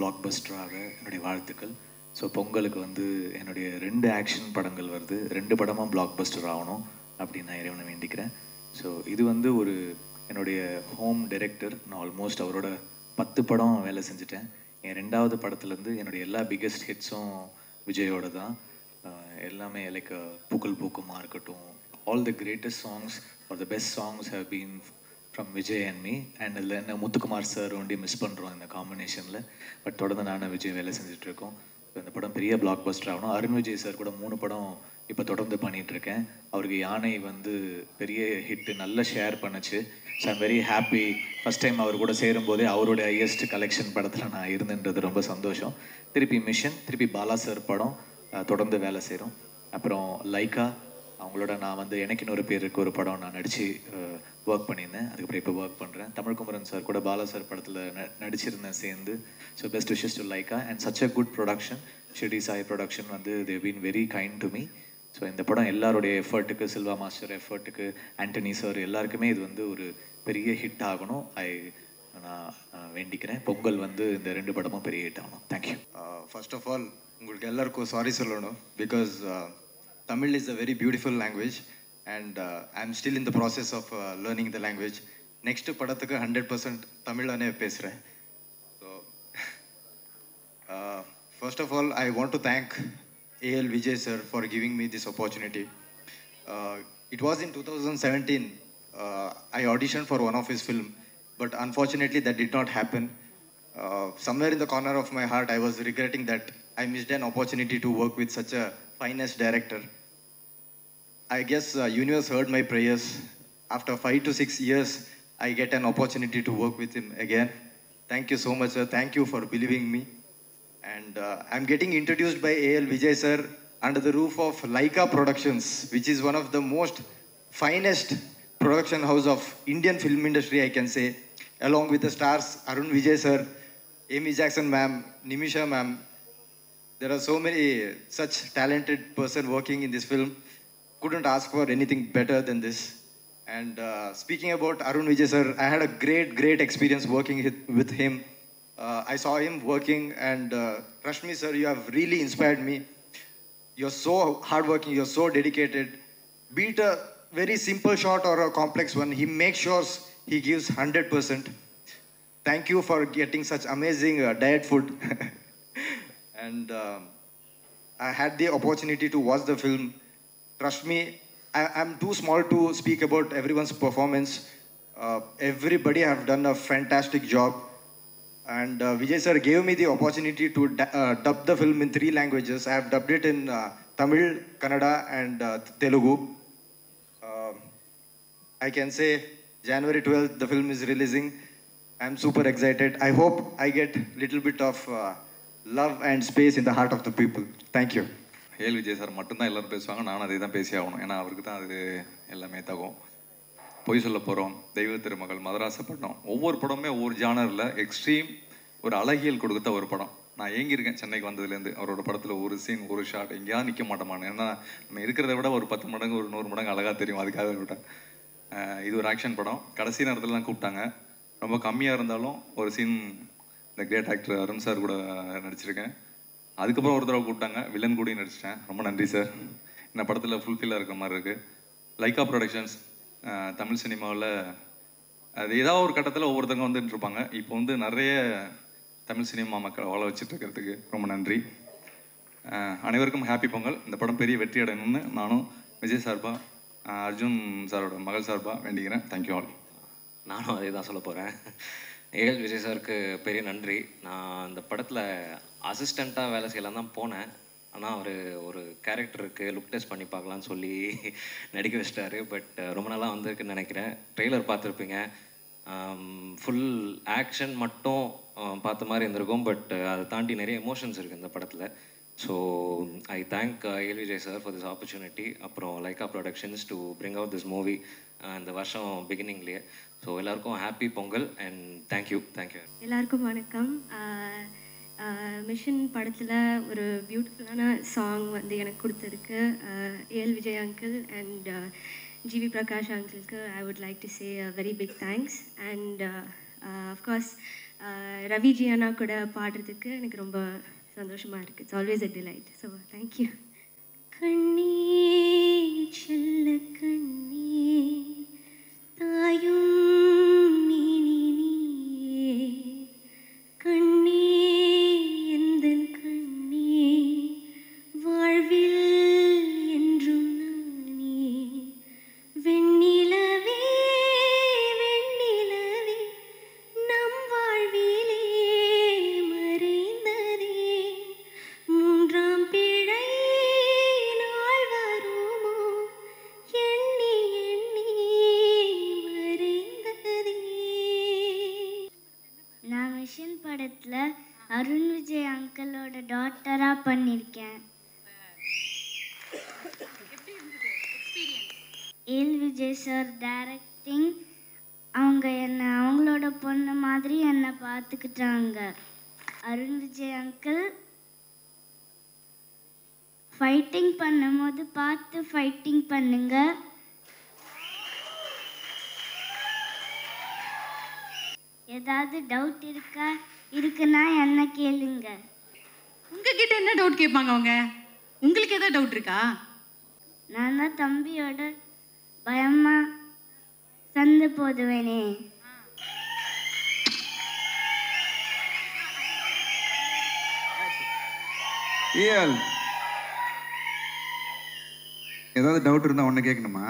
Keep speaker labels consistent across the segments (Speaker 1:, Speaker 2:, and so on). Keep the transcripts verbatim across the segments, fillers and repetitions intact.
Speaker 1: Black பஸ்டராக என்னுடைய வாழ்த்துக்கள். So பொங்கலுக்கு வந்து என்னுடைய ரெண்டு ஆக்ஷன் படங்கள் வருது, ரெண்டு படமும் பிளாக் பஸ்டர் ஆகணும் அப்படின்னு நான் இறைவனை வேண்டிக்கிறேன். ஸோ இது வந்து ஒரு என்னுடைய ஹோம் டைரக்டர், நான் ஆல்மோஸ்ட் அவரோட பத்து படம் வேலை செஞ்சுட்டேன். என் ரெண்டாவது படத்துலேருந்து என்னுடைய எல்லா பிக்கெஸ்ட் ஹிட்ஸும் விஜயோட தான். எல்லாமே லைக் பூக்கள் பூக்குமா இருக்கட்டும், all the greatest songs are the best songs have been from Vijay and me. And இதில் என்ன முத்துக்குமார் சார் ஒண்டி மிஸ் பண்ணுறோம் இந்த காம்பினேஷனில். பட் தொடர்ந்து நானும் விஜய் வேலை செஞ்சுட்ருக்கோம். இந்த படம் பெரிய பிளாக் பஸ்டர் ஆகணும். அருண் விஜய் சார் கூட மூணு படம் இப்போ தொடர்ந்து பண்ணிகிட்ருக்கேன். அவருக்கு யானை வந்து பெரிய ஹிட்டு, நல்ல ஷேர் பண்ணுச்சு. So I'm very happy. First time அவர் கூட சேரும்போதே அவருடைய ஹையஸ்ட் கலெக்ஷன் படத்தில் நான் இருந்துன்றது ரொம்ப சந்தோஷம். திருப்பி மிஷன், திருப்பி பாலா சார் படம் தொடர்ந்து வேலை செய்கிறோம். அப்புறம் லைக்கா அவங்களோட நான் வந்து எனக்கு இன்னொரு பேருக்கு ஒரு படம் நான் நடித்து ஒர்க் பண்ணியிருந்தேன். அதுக்கப்புறம் இப்போ ஒர்க் பண்ணுறேன். தமிழ் குமரன் சார் கூட பாலா சார் படத்தில் ந நடிச்சிருந்தேன் சேர்ந்து. So best wishes to Lyca and such a good production. Shirdi Sai production வந்து they been very kind to me. So இந்த படம் எல்லாருடைய எஃபர்ட்டுக்கு, சில்வா மாஸ்டர் எஃபர்ட்டுக்கு, ஆண்டனி சார் எல்லாருக்குமே இது வந்து ஒரு பெரிய ஹிட் ஆகணும். ஐ நான் வேண்டிக்கிறேன். பொங்கல் வந்து இந்த ரெண்டு படமும் பெரிய ஹிட் ஆகணும். தேங்க்யூ.
Speaker 2: ஃபர்ஸ்ட் ஆஃப் ஆல் உங்களுக்கு எல்லாருக்கும் சாரி சொல்லணும். Because Tamil is a very beautiful language and uh, I'm still in the process of uh, learning the language. Next படத்துக்கு one hundred percent தமிழ்லனே பேசுகிறேன். So uh, first of all I want to thank A L Vijay sir for giving me this opportunity. Uh, it was in two thousand seventeen uh, I auditioned for one of his film, but unfortunately that did not happen. Uh, somewhere in the corner of my heart I was regretting that I missed an opportunity to work with such a finest director. I guess uh, universe heard my prayers. After five to six years, I get an opportunity to work with him again. Thank you so much, sir. Thank you for believing me. And uh, I'm getting introduced by A L Vijay sir under the roof of Laika Productions, which is one of the most finest production house of Indian film industry, I can say. Along with the stars Arun Vijay sir, Amy Jackson ma'am, Nimisha ma'am. There are so many such talented person working in this film. Couldn't ask for anything better than this. And uh, speaking about Arun Vijay sir, I had a great, great experience working with him. Uh, I saw him working and uh, trust me sir, you have really inspired me. You're so hardworking, you're so dedicated. Be it a very simple shot or a complex one, he makes sure he gives one hundred percent. Thank you for getting such amazing uh, diet food. And uh, I had the opportunity to watch the film. Trust me, I, I'm too small to speak about everyone's performance. Uh, everybody have done a fantastic job. And uh, Vijay sir gave me the opportunity to uh, dub the film in three languages. I have dubbed it in uh, Tamil, Kannada and uh, Telugu. Uh, I can say January twelfth the film is releasing. I'm super excited. I hope I get little bit of uh, love and space in the heart of the people. Thank you.
Speaker 3: A L Vijay sir மட்டும்தான் எல்லோரும் பேசுவாங்க, நானும் அதே தான் பேசி ஆகணும். ஏன்னா அவருக்கு தான் அது எல்லாமே தகும். பொய் சொல்ல போகிறோம், தெய்வ திருமகள், மதராசப்பட்டினம், ஒவ்வொரு படமே ஒவ்வொரு ஜானரில் எக்ஸ்ட்ரீம் ஒரு அழகியல் கொடுத்த ஒரு படம். நான் ஏங்கியிருக்கேன் சென்னைக்கு வந்ததுலேருந்து. அவரோட படத்தில் ஒரு சீன், ஒரு ஷாட் எங்கேயாவது நிற்க மாட்டோமான்னு. ஏன்னா நம்ம இருக்கிறத விட ஒரு பத்து மடங்கு ஒரு நூறு மடங்கு அழகாக தெரியும். அதுக்காக விட்டேன். இது ஒரு ஆக்ஷன் படம். கடைசி நேரத்தில் தான் கூப்பிட்டாங்க. ரொம்ப கம்மியாக இருந்தாலும் ஒரு சீன் இந்த கிரேட் ஆக்டர் அருண் சார் கூட நடிச்சிருக்கேன். அதுக்கப்புறம் ஒரு தடவை கூப்பிட்டாங்க, வில்லன் கூடயும் நடிச்சிட்டேன். ரொம்ப நன்றி சார். இந்த படத்தில் ஃபுல்ஃபில்லாக இருக்கிற மாதிரி இருக்குது. லைக்கா ப்ரொடக்ஷன்ஸ் தமிழ் சினிமாவில் அது ஏதாவது ஒரு கட்டத்தில் ஒவ்வொருத்தவங்க வந்துட்டு இருப்பாங்க. இப்போ வந்து நிறைய தமிழ் சினிமா மக்களை வாழ வச்சுட்டு இருக்கிறதுக்கு ரொம்ப நன்றி. அனைவருக்கும் ஹாப்பி பொங்கல். இந்த படம் பெரிய வெற்றி அடையணும்னு நானும் விஜய் சார்பா, அர்ஜுன் சாரோட மகள் சார்பா வேண்டிக்கிறேன். Thank you all.
Speaker 4: நானும் அதே தான் சொல்ல போகிறேன். ஏஎல் விஜய் சாருக்கு பெரிய நன்றி. நான் இந்த படத்தில் அசிஸ்டண்ட்டாக வேலை செய்யலாம் தான் போனேன். ஆனால் அவர் ஒரு கேரக்டருக்கு லுக் டெஸ்ட் பண்ணி பார்க்கலான்னு சொல்லி நடிக்க வச்சிட்டாரு. பட் ரொம்ப நாளாக வந்திருக்குன்னு நினைக்கிறேன். ட்ரெய்லர் பார்த்துருப்பீங்க. ஃபுல் ஆக்ஷன் மட்டும் பார்த்த மாதிரி இருந்திருக்கும். பட் அதை தாண்டி நிறைய எமோஷன்ஸ் இருக்குது இந்த படத்தில். So I thank AL Vijay sir for this opportunity. அப்புறம் Lyca productions to bring out this movie இந்த வருஷம் பிகினிங்லேயே. ஸோ எல்லாருக்கும் happy Pongal and thank you. Thank you
Speaker 5: எல்லாருக்கும் வணக்கம். மிஷன் படத்தில் ஒரு பியூட்டிஃபுல்லான சாங் வந்து எனக்கு கொடுத்துருக்கு AL Vijay uncle and GV Prakash அங்கிளுக்கு I would like to say a very big thanks. And of course Raviji அண்ணா கூட பாடுறதுக்கு எனக்கு ரொம்ப சந்தோஷமாக இருக்குது. It's always a delight. So thank you. கண்ணே செல்ல கண்ணே தாயும் நீனே கண்ணே எந்தன் கண்ணே வாழ்வில் என்றும் நானே வெண்ணிலவே வெண்ணிலவே நம் வாழ்விலே மறைந்ததே மூன்றாம் பிழை நாள் வருமோ எண்ணி எண்ணி மறைந்ததே.
Speaker 6: நான் மிஷன் படத்தில் அருண் விஜய் அங்கிளோட டாட்டராக பண்ணியிருக்கேன். ஏல் விஜய் சார் டைரக்டிங், அவங்க என்னை அவங்களோட பொண்ணு மாதிரி என்னை பார்த்துக்கிட்டாங்க. அருண் விஜய் அங்கிள் ஃபைட்டிங் பண்ணும்போது பார்த்து ஃபைட்டிங் பண்ணுங்க. ஏதாவது டவுட் இருக்கா இருக்குன்னா என்ன கேளுங்க.
Speaker 7: உங்ககிட்ட என்ன டவுட் கேட்பாங்க அவங்க? உங்களுக்கு ஏதாவது டவுட் இருக்கா?
Speaker 6: நான் தான் தம்பியோட பயமா சந்து போதுவேனே.
Speaker 8: ஏல் ஏதாவது டவுட் இருந்தால் ஒன்று கேட்கணுமா?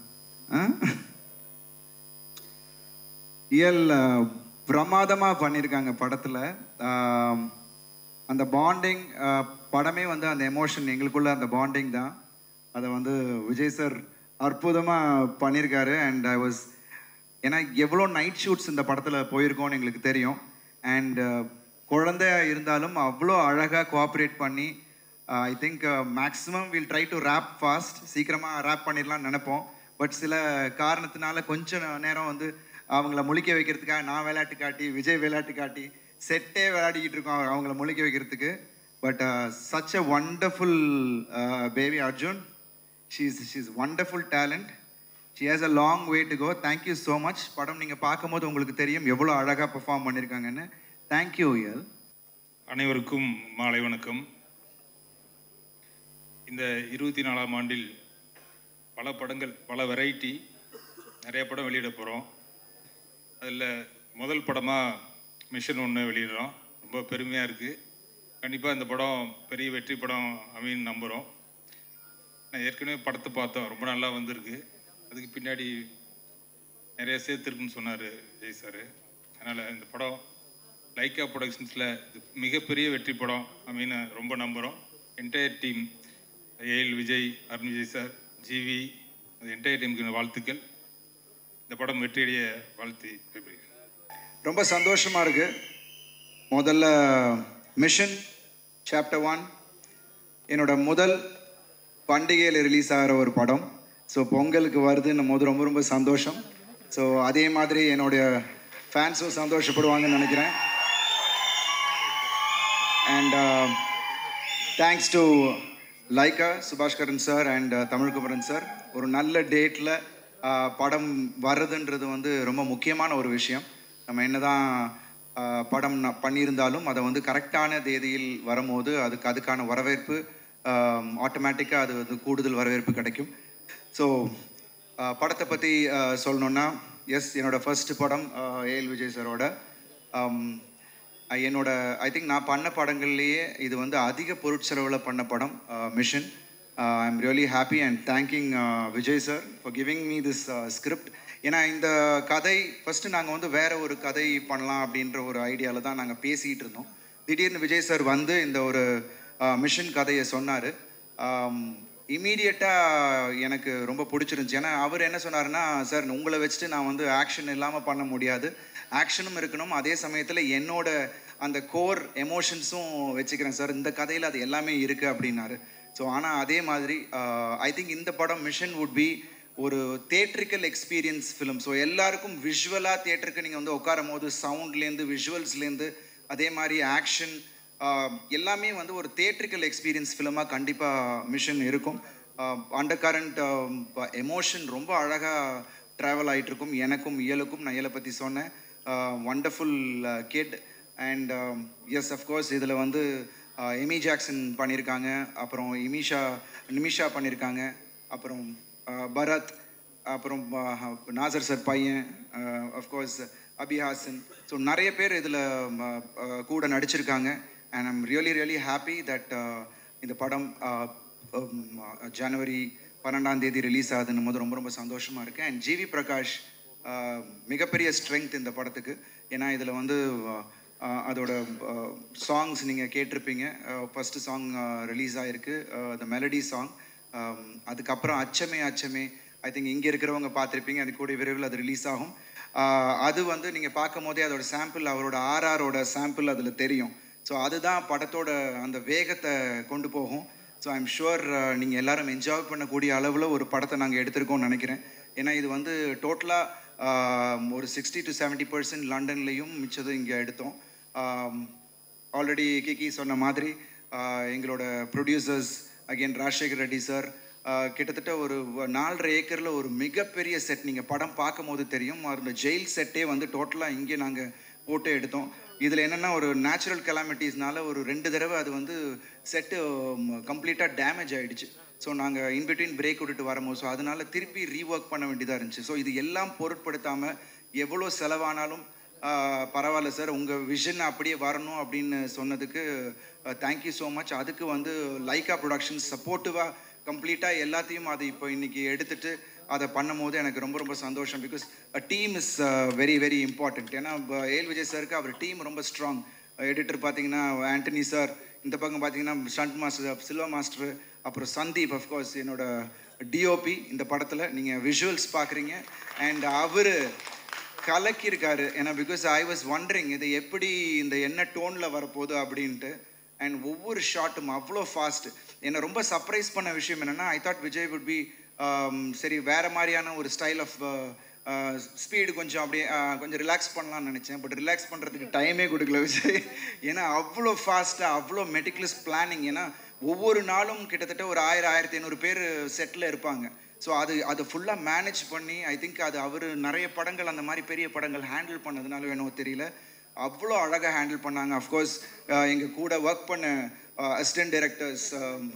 Speaker 8: ஏல் பிரமாதமாக பண்ணியிருக்காங்க படத்தில். அந்த பாண்டிங் படமே வந்து அந்த எமோஷன் எங்களுக்குள்ள அந்த பாண்டிங் தான். அதை வந்து விஜய் சார் அற்புதமாக பண்ணியிருக்காரு. அண்ட் ஐ வாஸ் ஏன்னா எவ்வளோ நைட் ஷூட்ஸ் இந்த படத்தில் போயிருக்கோன்னு எங்களுக்கு தெரியும். அண்ட் குழந்தையா இருந்தாலும் அவ்வளோ அழகாக கோஆப்ரேட் பண்ணி I think maximum will try to wrap fast, சீக்கிரமாக ரேப் பண்ணிடலாம்னு நினைப்போம். பட் சில காரணத்தினால கொஞ்சம் நேரம் வந்து அவங்கள முழிக்க வைக்கிறதுக்காக நான் விளையாட்டு காட்டி விஜய் விளையாட்டு காட்டி செட்டே விளையாடிக்கிட்டு இருக்கோம் அவங்கள முழிக்க வைக்கிறதுக்கு. But such a wonderful baby Arjun. She's she's wonderful talent. She has a long way to go. Thank you so much. படம் நீங்கள் பார்க்கும்போது உங்களுக்கு தெரியும் எவ்வளோ அழகாக பெர்ஃபார்ம் பண்ணியிருக்காங்கன்னு. தேங்க்யூ யல்.
Speaker 9: அனைவருக்கும் மாலை வணக்கம். இந்த இருபத்தி நாலாம் ஆண்டில் பல படங்கள், பல வெரைட்டி, நிறைய படம் வெளியிட போகிறோம். அதில் முதல் படமாக மிஷன் ஒன்று வெளியிடுறோம். ரொம்ப பெருமையாக இருக்குது. கண்டிப்பாக இந்த படம் பெரிய வெற்றி படம் அமைன்னு நம்புகிறோம். நான் ஏற்கனவே படத்தை பார்த்தோம், ரொம்ப நல்லா வந்திருக்கு. அதுக்கு பின்னாடி நிறைய சேர்த்துருக்குன்னு சொன்னார் விஜய் சார். அதனால் இந்த படம் லைக்கா ப்ரொடக்ஷன்ஸில் மிகப்பெரிய வெற்றி படம் அப்படின்னு ரொம்ப நம்புகிறோம். Entire team, AL Vijay, Arun Vijay sir, GV, அந்த என்டையர் டீமுக்கு வாழ்த்துக்கள். இந்த படம் வெற்றியடைய வாழ்த்து.
Speaker 8: ரொம்ப சந்தோஷமாக இருக்குது. முதல்ல மிஷன் சாப்டர் ஒன் என்னோட முதல் பண்டிகையில் ரிலீஸ் ஆகிற ஒரு படம். ஸோ பொங்கலுக்கு வருதுன்னும் போது ரொம்ப ரொம்ப சந்தோஷம். ஸோ அதே மாதிரி என்னுடைய ஃபேன்ஸும் சந்தோஷப்படுவாங்கன்னு நினைக்கிறேன். And thanks to Lyca, Subaskaran sir and Tamilkumaran sir. ஒரு நல்ல டேட்டில் படம் வர்றதுன்றது வந்து ரொம்ப முக்கியமான ஒரு விஷயம். நம்ம என்ன தான் படம் பண்ணியிருந்தாலும் அதை வந்து கரெக்டான தேதியில் வரும்போது அதுக்கு அதுக்கான வரவேற்பு ஆட்டோமேட்டிக்காக அது வந்து கூடுதல் வரவேற்பு கிடைக்கும். ஸோ படத்தை பற்றி சொல்லணுன்னா, எஸ் என்னோடய ஃபர்ஸ்ட் படம் ஏஎல் விஜய் சாரோட. என்னோட ஐ திங்க் நான் பண்ண படங்கள்லேயே இது வந்து அதிக பொருட்செலவில் பண்ண படம் Mission. I am really happy and thanking Vijay sir for giving me this script. ஏன்னா இந்த கதை ஃபஸ்ட்டு நாங்கள் வந்து வேறு ஒரு கதை பண்ணலாம் அப்படின்ற ஒரு ஐடியாவில் தான் நாங்கள் பேசிகிட்டு இருந்தோம். திடீர்னு விஜய் சார் வந்து இந்த ஒரு மிஷன் கதையை சொன்னார். இமீடியட்டாக எனக்கு ரொம்ப பிடிச்சிருந்துச்சி. ஏன்னா அவர் என்ன சொன்னார்னா, சார் உங்களை வச்சுட்டு நான் வந்து ஆக்ஷன் இல்லாமல் பண்ண முடியாது, ஆக்ஷனும் இருக்கணும், அதே சமயத்தில் என்னோட அந்த கோர் எமோஷன்ஸும் வச்சுக்கிறேன் சார், இந்த கதையில் அது எல்லாமே இருக்குது அப்படின்னாரு. ஸோ ஆனால் அதே மாதிரி ஐ திங்க் இந்த படம் மிஷன் வுட் பி ஒரு தேட்ரிக்கல் எக்ஸ்பீரியன்ஸ் ஃபிலிம். ஸோ எல்லாருக்கும் விஷுவலாக தேட்டருக்கு நீங்கள் வந்து உட்காரும் போது சவுண்ட்லேருந்து விஷுவல்ஸ்லேருந்து அதே மாதிரி ஆக்ஷன் எல்லாமே வந்து ஒரு தேட்ரிக்கல் எக்ஸ்பீரியன்ஸ் ஃபிலிமாக கண்டிப்பாக மிஷன் இருக்கும். அண்டர் கரண்ட் எமோஷன் ரொம்ப அழகாக ட்ராவல் ஆகிட்டுருக்கும். எனக்கும் இயலுக்கும், நான் இயலை பற்றி சொன்னேன், wonderful kid. And yes of course இதில் வந்து எமி ஜாக்சன் பண்ணியிருக்காங்க, அப்புறம் இமிஷா நிமிஷா பண்ணியிருக்காங்க, அப்புறம் பரத், அப்புறம் நாசர் சார் பையன், அஃப்கோர்ஸ் அபிஹாசன். ஸோ நிறைய பேர் இதில் கூட நடிச்சிருக்காங்க. And I'm really really happy that இந்த படம் ஜனவரி பன்னெண்டாம் தேதி ரிலீஸ் ஆகுதுன்னும் போது ரொம்ப ரொம்ப சந்தோஷமாக இருக்குது. அண்ட் ஜிவி பிரகாஷ் மிகப்பெரிய ஸ்ட்ரென்த் இந்த படத்துக்கு. ஏன்னா இதில் வந்து அதோட சாங்ஸ் நீங்கள் கேட்டிருப்பீங்க. ஃபஸ்ட்டு சாங் ரிலீஸ் ஆகிருக்கு, த மெலடி சாங். அதுக்கப்புறம் அச்சமே அச்சமே ஐ திங்க் இங்கே இருக்கிறவங்க பார்த்துருப்பீங்க, அது கூட விரைவில் அது ரிலீஸ் ஆகும். அது வந்து நீங்கள் பார்க்கும் போதே அதோட சாம்பிள், அவரோட ஆர்ஆரோட சாம்பிள் அதில் தெரியும். ஸோ அதுதான் படத்தோட அந்த வேகத்தை கொண்டு போகும். ஸோ ஐம் ஷுவர் நீங்கள் எல்லோரும் என்ஜாய் பண்ணக்கூடிய அளவில் ஒரு படத்தை நாங்கள் எடுத்திருக்கோம்னு நினைக்கிறேன். ஏன்னா இது வந்து டோட்டலாக ஒரு சிக்ஸ்டி டு செவன்ட்டி பர்சன்ட் லண்டன்லேயும் மிச்சது இங்கே எடுத்தோம். ஆல்ரெடி கிகி சொன்ன மாதிரி எங்களோட producers again Rajasekar Reddy sir கிட்டத்தட்ட ஒரு நாலரை ஏக்கரில் ஒரு மிகப்பெரிய செட், நீங்கள் படம் பார்க்கும் போது தெரியும். அந்த ஜெயில் செட்டே வந்து டோட்டலாக இங்கே நாங்கள் போட்டு எடுத்தோம். இதில் என்னென்னா ஒரு நேச்சுரல் கெலாமிட்டிஸ்னால ஒரு ரெண்டு தடவை அது வந்து செட்டு கம்ப்ளீட்டாக டேமேஜ் ஆகிடுச்சு. ஸோ நாங்கள் இன்பிட்வீன் பிரேக் விட்டுட்டு வரும்போது ஸோ அதனால திருப்பி ரீஒர்க் பண்ண வேண்டியதாக இருந்துச்சு. ஸோ இது எல்லாம் பொருட்படுத்தாமல் எவ்வளோ செலவானாலும் பரவாயில்ல சார், உங்கள் விஷன் அப்படியே வரணும் அப்படின்னு சொன்னதுக்கு தேங்க்யூ ஸோ மச். அதுக்கு வந்து லைக்கா ப்ரொடக்ஷன்ஸ் சப்போர்ட்டிவாக கம்ப்ளீட்டாக எல்லாத்தையும் அது இப்போ இன்றைக்கி எடுத்துகிட்டு அதை பண்ணும் போது எனக்கு ரொம்ப ரொம்ப சந்தோஷம். Because a team is very very important. ஏன்னா ஏல் விஜய் சாருக்கு அவர் டீம் ரொம்ப ஸ்ட்ராங். எடிட்டர் பார்த்தீங்கன்னா ஆண்டனி சார், இந்த பக்கம் பார்த்தீங்கன்னா ஸ்டண்ட் மாஸ்டர் சில்வா மாஸ்டர், அப்புறம் சந்தீப் அஃப்கோர்ஸ் என்னோட டிஓபி இந்த படத்தில் நீங்கள் விஷுவல்ஸ் பார்க்குறீங்க. அண்ட் அவர் கலக்கியிருக்காரு. ஏன்னா பிகாஸ் ஐ வாஸ் ஒண்டரிங் இது எப்படி இந்த என்ன டோனில் வரப்போகுது அப்படின்ட்டு. அண்ட் ஒவ்வொரு ஷாட்டும் அவ்வளோ ஃபாஸ்ட். என்னை ரொம்ப சர்ப்ரைஸ் பண்ண விஷயம் என்னென்னா, I thought Vijay would be சரி வேறு மாதிரியான ஒரு ஸ்டைல் ஆஃப் ஸ்பீடு கொஞ்சம் அப்படியே கொஞ்சம் ரிலாக்ஸ் பண்ணலாம்னு நினச்சேன். பட் ரிலாக்ஸ் பண்ணுறதுக்கு டைமே கொடுக்கல விஜய். ஏன்னா அவ்வளோ ஃபாஸ்ட்டாக அவ்வளோ மெட்டிகுலஸ் பிளானிங். ஏன்னா ஒவ்வொரு நாளும் கிட்டத்தட்ட ஒரு ஆயிரம் ஆயிரத்தி ஐநூறு பேர் செட்டில் இருப்பாங்க. ஸோ அது அதை ஃபுல்லாக மேனேஜ் பண்ணி ஐ திங்க் அது அவர் நிறைய படங்கள் அந்த மாதிரி பெரிய படங்கள் ஹேண்டில் பண்ணதுனால வேணும் தெரியல, அவ்வளோ அழகாக ஹேண்டில் பண்ணாங்க. அஃப்கோர்ஸ் எங்கள் கூட ஒர்க் பண்ண assistant directors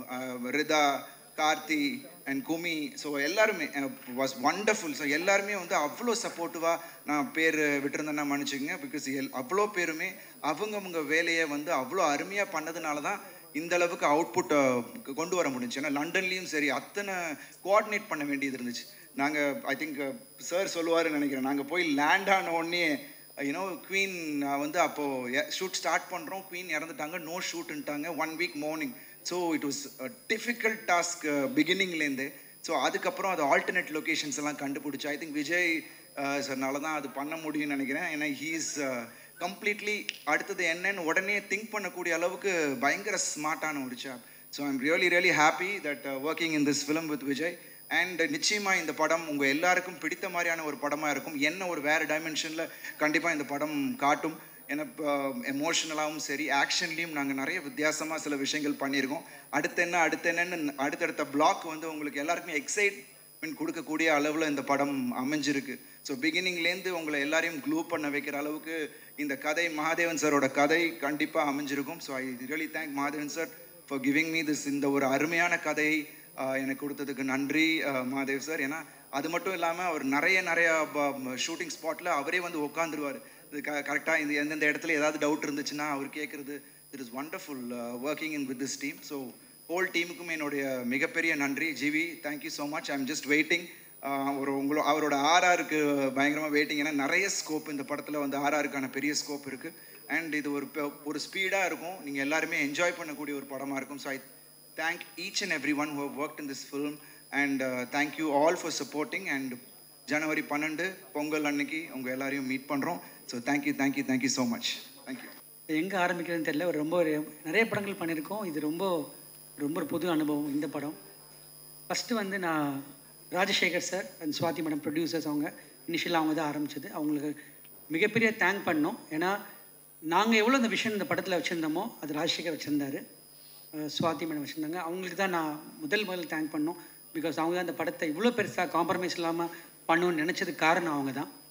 Speaker 8: Ritha, Karthi and Kumi, so எல்லாருமே வாஸ் வண்டர்ஃபுல். ஸோ எல்லாருமே வந்து அவ்வளோ சப்போர்ட்டிவாக, நான் பேர் விட்டுருந்தேன்னா மன்னிச்சுங்க, பிகாஸ் எல் அவ்வளோ பேருமே அவங்கவுங்க வேலையை வந்து அவ்வளோ அருமையாக பண்ணதுனால தான் இந்த அளவுக்கு அவுட்புட்டை கொண்டு வர முடிஞ்சு. ஏன்னா லண்டன்லேயும் சரி அத்தனை கோஆர்டினேட் பண்ண வேண்டியது இருந்துச்சு. நாங்கள் ஐ திங்க் சார் சொல்லுவாருன்னு நினைக்கிறேன், நாங்கள் போய் லேண்ட் ஆன உடனே யூனோ குவீன் வந்து அப்போது ஷூட் ஸ்டார்ட் பண்ணுறோம், குவீன் இறந்துட்டாங்க, நோ ஷூட்டுன்ட்டாங்க, one week morning. So it was difficult task பிகினிங்லேருந்து. ஸோ அதுக்கப்புறம் அது ஆல்டர்னேட் லொக்கேஷன்ஸ் எல்லாம் கண்டுபிடிச்சி ஐ திங்க் விஜய் சார்னால தான் அது பண்ண முடியும்னு நினைக்கிறேன். ஏன்னா ஹீஸ் கம்ப்ளீட்லி அடுத்தது என்னன்னு உடனே திங்க் பண்ணக்கூடிய அளவுக்கு பயங்கர ஸ்மார்ட்டான ஒரு chap. So I'm really really happy that working in this film with Vijay. And நிச்சயமாக இந்த படம் உங்கள் எல்லாருக்கும் பிடித்த மாதிரியான ஒரு படமாக இருக்கும். என்ன ஒரு வேறு டைமென்ஷனில் கண்டிப்பாக இந்த படம் காட்டும். ஏன்னா எமோஷனலாகவும் சரி ஆக்ஷன்லேயும் நாங்கள் நிறைய வித்தியாசமாக சில விஷயங்கள் பண்ணியிருக்கோம். அடுத்து என்ன அடுத்து என்னன்னு அடுத்தடுத்த பிளாக் வந்து உங்களுக்கு எல்லாருக்குமே எக்ஸைட்மெண்ட் கொடுக்கக்கூடிய அளவில் இந்த படம் அமைஞ்சிருக்கு. ஸோ பிகினிங்லேருந்து உங்களை எல்லாரையும் க்ளூ பண்ண வைக்கிற அளவுக்கு இந்த கதை மகாதேவன் சாரோட கதை கண்டிப்பாக அமைஞ்சிருக்கும். So I really thank Mahadevan sir for giving me this. இந்த ஒரு அருமையான கதையை எனக்கு கொடுத்ததுக்கு நன்றி மகாதேவ் சார். ஏன்னா அது மட்டும் இல்லாமல் அவர் நிறைய நிறையா ஷூட்டிங் ஸ்பாட்டில் அவரே வந்து உட்காந்துருவார். இது க கரெக்டாக இந்த எந்தெந்த இடத்துல ஏதாவது டவுட் இருந்துச்சுன்னா அவர் கேட்குறது. It is wonderful working in with this team. So whole டீமுக்கும் என்னுடைய மிகப்பெரிய நன்றி. GV thank you so much. I am just waiting. ஒரு உங்களோ அவரோட ஆர்ஆருக்கு பயங்கரமாக வெயிட்டிங். ஏன்னா நிறைய ஸ்கோப் இந்த படத்தில் வந்து ஆர்ஆருக்கான பெரிய ஸ்கோப் இருக்குது. அண்ட் இது ஒரு ஒரு ஸ்பீடாக இருக்கும், நீங்கள் எல்லாருமே என்ஜாய் பண்ணக்கூடிய ஒரு படமாக இருக்கும். So I thank each and everyone who have worked in this film and uh, thank you all for supporting. And January பன்னெண்டு பொங்கல் அன்னைக்கு உங்கள் எல்லாரையும் மீட் பண்ணுறோம். So thank you thank you thank you so much. Thank you.
Speaker 10: எங்கே ஆரம்பிக்கிறதுன்னு தெரியல. ஒரு ரொம்ப ஒரு நிறைய படங்கள் பண்ணியிருக்கோம். இது ரொம்ப ரொம்ப ஒரு புது அனுபவம் இந்த படம். ஃபஸ்ட்டு வந்து நான் Rajasekar sir and Swathi madam producers, அவங்க இனிஷியலாக அவங்க தான் ஆரம்பித்தது. அவங்களுக்கு மிகப்பெரிய தேங்க் பண்ணோம். ஏன்னா நாங்கள் எவ்வளோ இந்த விஷயம் இந்த படத்தில் வச்சுருந்தோமோ அது ராஜசேகர் வச்சுருந்தாரு, சுவாதி மேடம் வச்சுருந்தாங்க. அவங்களுக்கு தான் நான் முதல் முதல் தேங்க் பண்ணோம். பிகாஸ் அவங்க தான் இந்த படத்தை இவ்வளோ பெருசாக காம்ப்ரமைஸ் இல்லாமல் பண்ணணும்னு நினச்சதுக்கு காரணம் அவங்க தான்.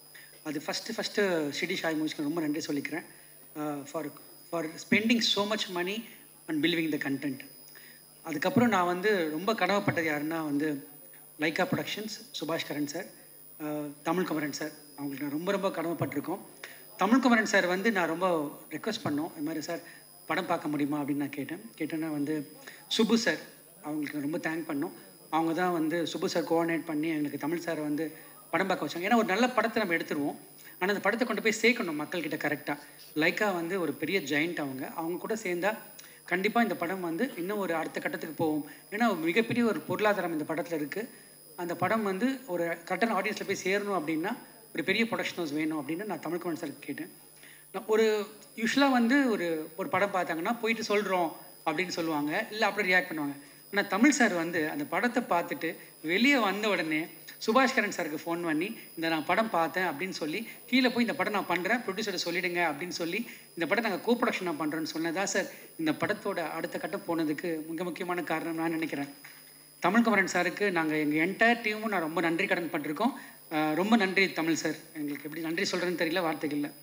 Speaker 10: அது ஃபஸ்ட்டு ஃபஸ்ட்டு ஷிடி ஷாய் மூவிஸ்க்கு ரொம்ப நன்றி சொல்லிக்கிறேன் for for spending so much money and believing the content. அதுக்கப்புறம் நான் வந்து ரொம்ப கடமைப்பட்டது யாருன்னா வந்து Lyca productions, Subash Karan sir, Tamil Kumaran sir, அவங்களுக்கு நான் ரொம்ப ரொம்ப கடமைப்பட்டிருக்கோம். தமிழ் குமரன் சார் வந்து நான் ரொம்ப ரெக்வஸ்ட் பண்ணோம், இது மாதிரி சார் படம் பார்க்க முடியுமா அப்படின்னு நான் கேட்டேன். கேட்டேன்னா வந்து சுபு சார், அவங்களுக்கு ரொம்ப தேங்க் பண்ணோம். அவங்க தான் வந்து சுபு சார் கோஆர்டினேட் பண்ணி எங்களுக்கு தமிழ் சாரை வந்து படம் பார்க்க வச்சாங்க. ஏன்னா ஒரு நல்ல படத்தை நம்ம எடுத்துருவோம், ஆனால் அந்த படத்தை கொண்டு போய் சேர்க்கணும் மக்கள்கிட்ட கரெக்டாக. லைக்கா வந்து ஒரு பெரிய ஜெயிண்ட், அவங்க அவங்க கூட சேர்ந்தா கண்டிப்பாக இந்த படம் வந்து இன்னும் ஒரு அடுத்த கட்டத்துக்கு போகும். ஏன்னா மிகப்பெரிய ஒரு பொருளாதாரம் இந்த படத்தில் இருக்குது. அந்த படம் வந்து ஒரு கரெக்டான ஆடியன்ஸில் போய் சேரணும் அப்படின்னா ஒரு பெரிய ப்ரொடக்ஷன் ஹவுஸ் வேணும் அப்படின்னு நான் தமிழ் குமரன் சார் கேட்டேன். நான் ஒரு யூஸ்வலாக வந்து ஒரு ஒரு படம் பார்த்தாங்கன்னா போயிட்டு சொல்கிறோம் அப்படின்னு சொல்லுவாங்க, இல்லை அப்படி ரியாக்ட் பண்ணுவாங்க. ஆனால் தமிழ் சார் வந்து அந்த படத்தை பார்த்துட்டு வெளியே வந்த உடனே சுபாஷ் கரன் சாருக்கு ஃபோன் பண்ணி இந்த நான் படம் பார்த்தேன் அப்படின்னு சொல்லி கீழே போய் இந்த படம் நான் பண்ணுறேன், ப்ரொடியூசரை சொல்லிவிடுங்க அப்படின்னு சொல்லி இந்த படம் நாங்கள் கோ ப்ரொடக்ஷன் நான் பண்ணுறேன்னு சொன்னதான் சார் இந்த படத்தோட அடுத்த கட்டம் போனதுக்கு மிக முக்கியமான காரணம் நான் நினைக்கிறேன். தமிழ் குமரன் சாருக்கு நாங்கள் எங்கள் என்டையர் டீமும் நான் ரொம்ப நன்றி கடன் பண்ணிருக்கோம். ரொம்ப நன்றி தமிழ் சார், எங்களுக்கு எப்படி நன்றி சொல்கிறேன்னு தெரியல, வார்த்தைகள் இல்லை.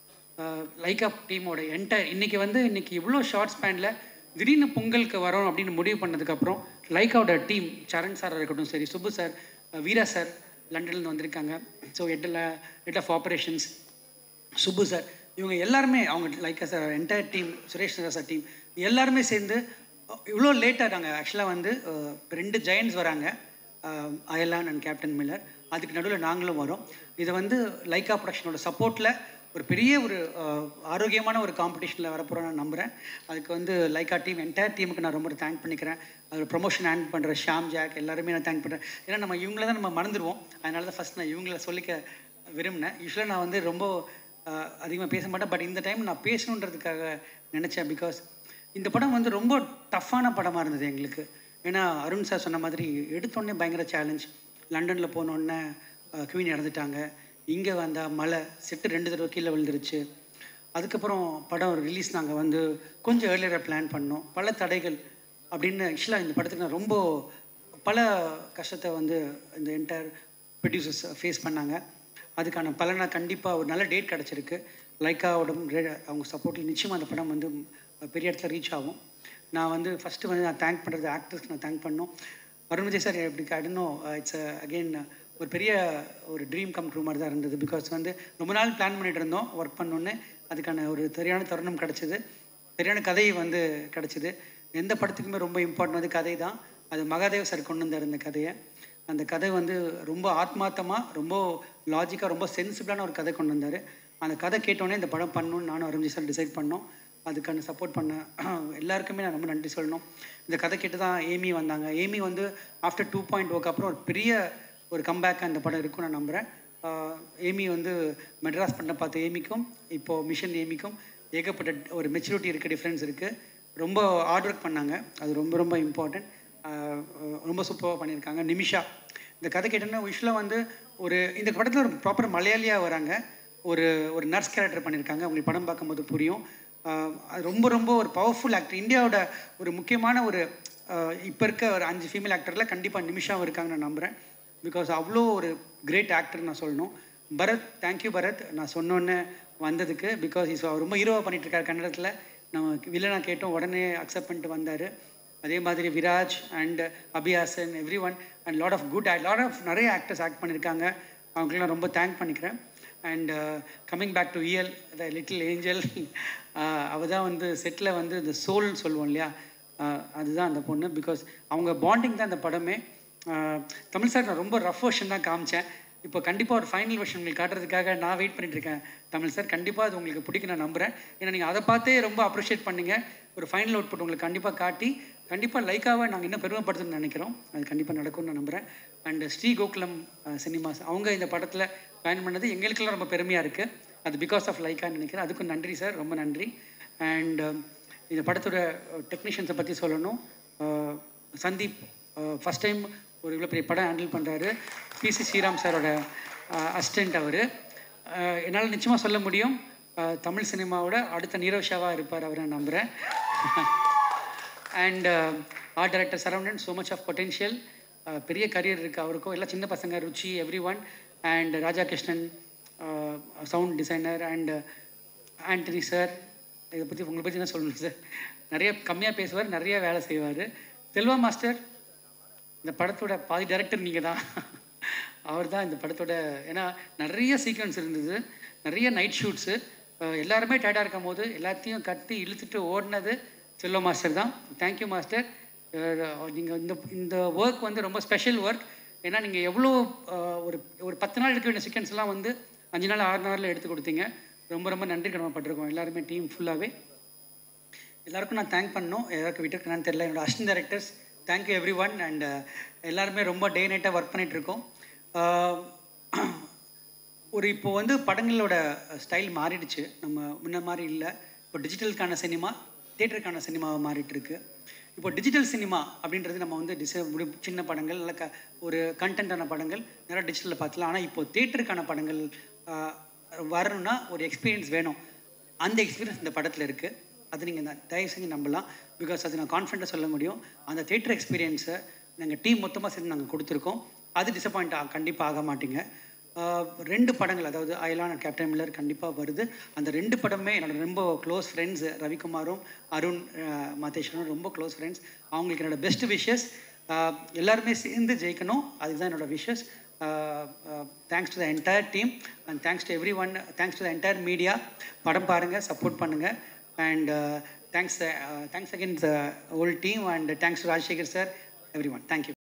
Speaker 10: லைக்கா டீமோட என்டையர் இன்றைக்கி வந்து இன்றைக்கி இவ்வளோ ஷார்ட் ஸ்பேனில் திடீர்னு பொங்கலுக்கு வரோம் அப்படின்னு முடிவு பண்ணதுக்கப்புறம் லைக்காவோட டீம், சரண் சாராக இருக்கட்டும் சரி, சுப்பு சார், வீரா சார் லண்டன்லேருந்து வந்திருக்காங்க, ஸோ ஹெட்டில் head of operations Subbu sir, இவங்க எல்லாருமே அவங்க Lyca sir entire team, Suresh sir team எல்லாருமே சேர்ந்து இவ்வளோ லேட்டாக நாங்கள் ஆக்சுவலாக வந்து ரெண்டு ஜெயண்ட்ஸ் வராங்க, அயலான் அண்ட் கேப்டன் மில்லர், அதுக்கு நடுவில் நாங்களும் வரோம். இதை வந்து லைக்கா ப்ரொடக்ஷனோட சப்போர்ட்டில் ஒரு பெரிய ஒரு ஆரோக்கியமான ஒரு காம்படிஷனில் வரப்போகிறோம் நான் நம்புகிறேன். அதுக்கு வந்து லைக்கா டீம் என்டையர் டீமுக்கு நான் ரொம்ப தேங்க் பண்ணிக்கிறேன். அதில் ப்ரொமோஷன் ஹேண்ட் பண்ணுற ஷாம் ஜாக் எல்லாருமே நான் தேங்க் பண்ணுறேன். ஏன்னா நம்ம இவங்கள தான் நம்ம மறந்துடுவோம், அதனால தான் ஃபஸ்ட் நான் இவங்கள சொல்லிக்க விரும்பினேன். யூஸ்வலாக நான் வந்து ரொம்ப அதிகமாக பேச மாட்டேன், பட் இந்த டைம் நான் பேசணுன்றதுக்காக நினச்சேன். பிகாஸ் இந்த படம் வந்து ரொம்ப டஃப்பான படமாக இருந்தது எங்களுக்கு. ஏன்னா அருண் சார் சொன்ன மாதிரி எடுத்தோடனே பயங்கர சேலஞ்ச். லண்டனில் போனோடனே குவீன் இறந்துட்டாங்க, இங்கே வந்தால் மழை, செட்டு ரெண்டு தடவை கீழே விழுந்துருச்சு. அதுக்கப்புறம் படம் ரிலீஸ் நாங்கள் வந்து கொஞ்சம் ஏர்லியராக பிளான் பண்ணோம், பல தடைகள் அப்படின்னு. ஆக்சுவலாக இந்த படத்துக்கு நான் ரொம்ப பல கஷ்டத்தை வந்து இந்த என்டையர் ப்ரொடியூசர்ஸ் ஃபேஸ் பண்ணாங்க. அதுக்கான பலனை கண்டிப்பாக ஒரு நல்ல டேட் கிடச்சிருக்கு. லைக்காவோட அவங்க சப்போர்ட்டில் நிச்சயமாக அந்த படம் வந்து பெரிய இடத்துல ரீச் ஆகும். நான் வந்து ஃபஸ்ட்டு வந்து நான் தேங்க் பண்ணுறது ஆக்டர்ஸ்க்கு நான் தேங்க் பண்ணோம். அருண் விஜய் சார் எப்படி காட்டணும், இட்ஸ் அகெயின் ஒரு பெரிய ஒரு ட்ரீம் கம் ட்ரூ மாதிரி தான் இருந்தது. பிகாஸ் வந்து ரொம்ப நாள் பிளான் பண்ணிகிட்டு இருந்தோம் ஒர்க் பண்ணோன்னு, அதுக்கான ஒரு சரியான தருணம் கிடச்சிது, சரியான கதை வந்து கிடச்சிது. எந்த படத்துக்குமே ரொம்ப இம்பார்ட்டன் வந்து கதை தான். அது மகாதேவ் சார் கொண்டு வந்தார் இந்த கதையை. அந்த கதை வந்து ரொம்ப ஆத்மார்த்தமாக, ரொம்ப லாஜிக்காக, ரொம்ப சென்சிபிளான ஒரு கதை கொண்டு வந்தார். அந்த கதை கேட்டோன்னே இந்த படம் பண்ணணும்னு நானும் அருண் விஜய் சார் டிசைட் பண்ணோம். அதுக்கான சப்போர்ட் பண்ண எல்லாருக்குமே நான் ரொம்ப நன்றி சொல்லணும். இந்த கதை கேட்டு தான் ஏமி வந்தாங்க. ஏமி வந்து ஆஃப்டர் டூ பாயிண்ட் ஓக்கு அப்புறம் ஒரு பெரிய ஒரு கம்பேக்காக இந்த படம் இருக்கும் நான் நம்புகிறேன். ஏமி வந்து மெட்ராஸ் பண்ண பார்த்த ஏமிக்கும் இப்போது மிஷன் ஏமிக்கும் ஏகப்பட்ட ஒரு மெச்சூரிட்டி இருக்குது, டிஃப்ரென்ஸ் இருக்குது. ரொம்ப ஹார்ட் ஒர்க் பண்ணாங்க, அது ரொம்ப ரொம்ப இம்பார்ட்டண்ட். ரொம்ப சூப்பராக பண்ணியிருக்காங்க. நிமிஷா இந்த கதை கேட்டோன்னா யூஸ்வலாக வந்து ஒரு இந்த படத்தில் ஒரு ப்ராப்பர் மலையாளியாக வராங்க, ஒரு ஒரு நர்ஸ் கேரக்டர் பண்ணியிருக்காங்க. உங்களுக்கு படம் பார்க்கும்போது புரியும். ரொம்ப ரொம்ப ஒரு பவர்ஃபுல் ஆக்டர். இந்தியாவோட ஒரு முக்கியமான ஒரு இப்போ இருக்க ஒரு அஞ்சு ஃபீமேல் ஆக்டரில் கண்டிப்பாக நிமிஷாவும் இருக்காங்கன்னு நான் நம்புகிறேன். பிகாஸ் அவ்வளோ ஒரு கிரேட் ஆக்டர் நான் சொல்லணும். பரத், தேங்க்யூ பரத், நான் சொன்னோன்னே வந்ததுக்கு. பிகாஸ் இஸ் ரொம்ப ஹீரோவாக பண்ணிகிட்ருக்காரு கன்னடத்தில். நம்ம வில்லனா கேட்டோம், உடனே அக்செப்ட் பண்ணிட்டு வந்தார். அதே மாதிரி Viraj and Abiyasan, everyone and lot of good lot of நிறைய ஆக்டர்ஸ் ஆக்ட் பண்ணியிருக்காங்க. அவங்களுக்குலாம் ரொம்ப தேங்க் பண்ணிக்கிறேன். அண்ட் கம்மிங் பேக் டு இயல் த லிட்டில் ஏஞ்சல், அவள் தான் வந்து செட்டில் வந்து இந்த சோல்னு சொல்லுவோம் இல்லையா, அதுதான் அந்த பொண்ணு. பிகாஸ் அவங்க பாண்டிங் தான் அந்த படமே. தமிழ் சார் நான் ரொம்ப ரஃப் வெர்ஷன் தான் காமிச்சேன். இப்போ கண்டிப்பாக ஒரு ஃபைனல் வெர்ஷன் உங்களுக்கு காட்டுறதுக்காக நான் வெயிட் பண்ணிட்டுருக்கேன். தமிழ் சார் கண்டிப்பாக அது உங்களுக்கு பிடிக்கும் நான் நம்புகிறேன். ஏன்னா நீங்கள் அதை பார்த்தே ரொம்ப அப்ரிஷியேட் பண்ணுங்க. ஒரு ஃபைனல் அவுட்புட் உங்களுக்கு கண்டிப்பாக காட்டி கண்டிப்பாக லைக்காக நாங்கள் இன்னும் பெருமைப்படுத்தணும்னு நினைக்கிறோம். அது கண்டிப்பாக நடக்கும்னு நான் நம்புகிறேன். அண்ட் ஸ்ரீ கோகுலம் சினிமாஸ் அவங்க இந்த படத்தில் பயன் பண்ணது எங்களுக்கெல்லாம் ரொம்ப பெருமையாக இருக்குது. அது பிகாஸ் ஆஃப் லைக்கான்னு நினைக்கிறேன். அதுக்கும் நன்றி சார், ரொம்ப நன்றி. அண்ட் இந்த படத்தோட டெக்னீஷியன்ஸை பற்றி சொல்லணும். சந்தீப் ஃபஸ்ட் டைம் ஒரு இவ்வளோ பெரிய படம் ஹேண்டில் பண்ணுறாரு. பிசி ஸ்ரீராம் சாரோட அசிஸ்டண்ட் அவர். என்னால் நிச்சயமாக சொல்ல முடியும், தமிழ் சினிமாவோட அடுத்த நீரவ் ஷாவாக இருப்பார் அவர், நான் நம்புகிறேன். And art director Saravanan, so much of potential, பெரிய கரியர் இருக்குது அவருக்கும். எல்லாம் சின்ன பசங்க, Ruchi, everyone. And Raja Krishnan, sound designer and Antony sir. இதை பற்றி உங்களை பற்றி என்ன சொல்லணும் சார்? நிறைய கம்மியாக பேசுவார், நிறைய வேலை செய்வார். செல்வா மாஸ்டர், இந்த படத்தோட பாதி டைரக்டர் நீங்கள் தான். அவர் தான் இந்த படத்தோட, ஏன்னா நிறைய சீக்வன்ஸ் இருந்தது, நிறைய நைட் ஷூட்ஸு, எல்லாருமே டயர்டாக இருக்கும் போது எல்லாத்தையும் கட்டி இழுத்துட்டு ஓடினது செல்வா மாஸ்டர் தான். Thank you master. நீங்கள் இந்த இந்த ஒர்க் வந்து ரொம்ப ஸ்பெஷல் ஒர்க். ஏன்னா நீங்கள் எவ்வளோ ஒரு ஒரு பத்து நாள் எடுக்க வேண்டிய சீக்வன்ஸ்லாம் வந்து அஞ்சு நாள் ஆறு நாளில் எடுத்து கொடுத்தீங்க. ரொம்ப ரொம்ப நன்றி கடமைப்பட்டிருக்கோம் எல்லாருமே, டீம் ஃபுல்லாகவே. எல்லாருக்கும் நான் தேங்க் பண்ணணும், எல்லாருக்கும் விட்டுருக்கேன்னு தெரியல. என்னோடய assistant directors, thank you everyone. And எல்லாருமே ரொம்ப டே நைட்டாக ஒர்க் பண்ணிகிட்ருக்கோம். ஒரு இப்போ வந்து படங்களோட ஸ்டைல் மாறிடுச்சு, நம்ம முன்ன மாதிரி இல்லை. இப்போ டிஜிட்டலுக்கான சினிமா, தியேட்டருக்கான சினிமாவை மாறிட்டு இருக்கு. இப்போ டிஜிட்டல் சினிமா அப்படின்றது நம்ம வந்து டிசை சின்ன படங்கள், இல்லை க ஒரு கண்டென்ட்டான படங்கள் நிறையா டிஜிட்டலில் பார்த்துலாம். ஆனால் இப்போ தியேட்டருக்கான படங்கள் வரணும்னா ஒரு எக்ஸ்பீரியன்ஸ் வேணும். அந்த எக்ஸ்பீரியன்ஸ் இந்த படத்தில் இருக்குது. அது நீங்கள் தயவு செஞ்சு நம்பலாம். பிகாஸ் அது நான் கான்ஃபிடண்ட்டாக சொல்ல முடியும். அந்த தியேட்டர் எக்ஸ்பீரியன்ஸை நாங்கள் டீம் மொத்தமாக சேர்ந்து நாங்கள் கொடுத்துருக்கோம். அது டிசப்பாயிண்ட் ஆக கண்டிப்பாக ஆக மாட்டீங்க. ரெண்டு படங்கள், அதாவது அயலான் அண்ட் கேப்டன் மில்லர் கண்டிப்பாக வருது. அந்த ரெண்டு படமே என்னோட ரொம்ப க்ளோஸ் ஃப்ரெண்ட்ஸு, ரவிக்குமாரும் அருண் மாதேஸ்வரனும் ரொம்ப க்ளோஸ் ஃப்ரெண்ட்ஸ். அவங்களுக்கு என்னோடய பெஸ்ட் விஷஸ். எல்லாருமே சேர்ந்து ஜெயிக்கணும், அதுதான் என்னோடய wishes. Thanks to the entire team and thanks to everyone, thanks to the entire media. படம் பாருங்கள், சப்போர்ட் பண்ணுங்கள். And thanks thanks again the whole team and thanks to Rajasekar sir, everyone. Thank you.